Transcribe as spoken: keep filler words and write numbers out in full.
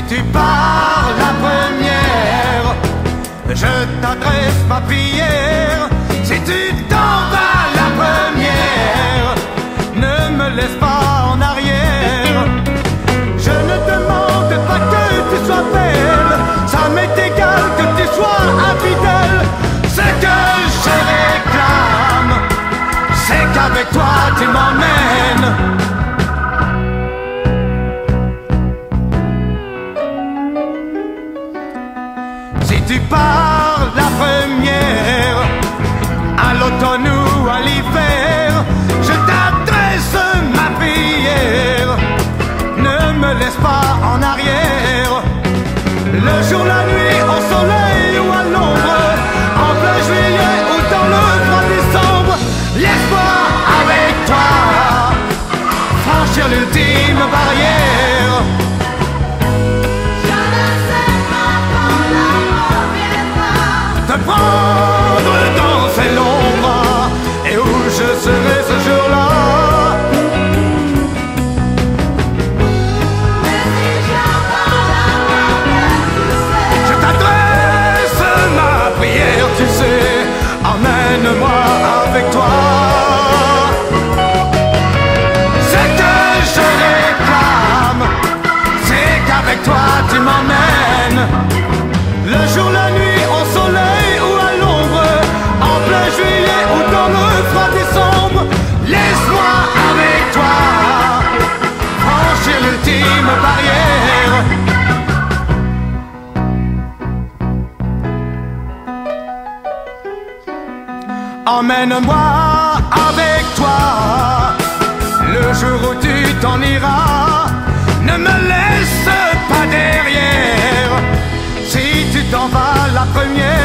tu pars la première, je t'adresse ma prière. Si tu t'en vas la première, ne me laisse pas en arrière. Je ne demande pas que tu sois belle, ça m'est égal que tu sois infidèle. Ce que je réclame, c'est qu'avec toi tu m'emmènes. Si tu pars la première, à l'automne ou à l'hiver, je t'adresse ma prière. Ne me laisse pas en arrière. Le jour, la nuit, au soleil ou à l'ombre, en plein juillet ou dans le froid décembre, laisse-moi avec toi franchir l'ultime barrière. Te prendre dans ces longs bras, et où je serai ce jour-là. Je t'adresse ma prière, tu sais, emmène-moi avec toi. Ce que je réclame, c'est qu'avec toi tu m'emmènes. Le jour, la nuit, au soleil ou à l'ombre, en plein juillet ou dans le froid décembre, laisse-moi avec toi franchir l'ultime barrière. Emmène-moi avec toi le jour où tu t'en iras. Ne me laisse pas derrière. Si tu t'en vas la première,